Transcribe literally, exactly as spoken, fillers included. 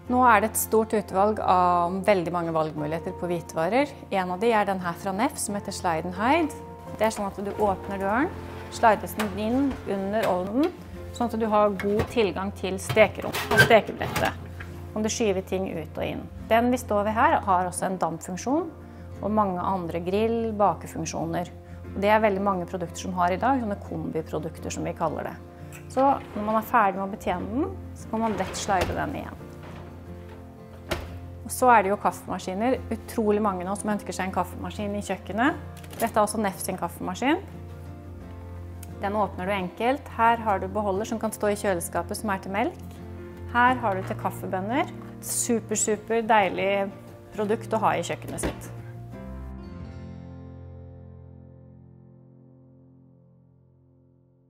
Nå er det et stort utvalg av veldig mange valgmuligheter på hvitvarer. En av de er den her fra Neff som heter Slide and Hide. Det er sånn at du åpner døren, slides den inn under ovnen, sånn at du har god tilgang til stekerom og stekebrettet. Kan du skyve ting ut og inn. Den vi står ved her har også en dampfunksjon og mange andre grill- og bakefunksjoner. Det er veldig mange produkter som har i dag, sånne kombiprodukter som vi kaller det. Så når man er ferdig med å betjene den, så kan man lett slide den igjen. Og så er det jo kaffemaskiner. Utrolig mange nå som ønsker seg en kaffemaskin i kjøkkenet. Dette er også Neff sin kaffemaskin. Den åpner du enkelt. Her har du beholder som kan stå i kjøleskapet som er til melk. Her har du til kaffebønner. Super, super deilig produkt å ha i kjøkkenet sitt.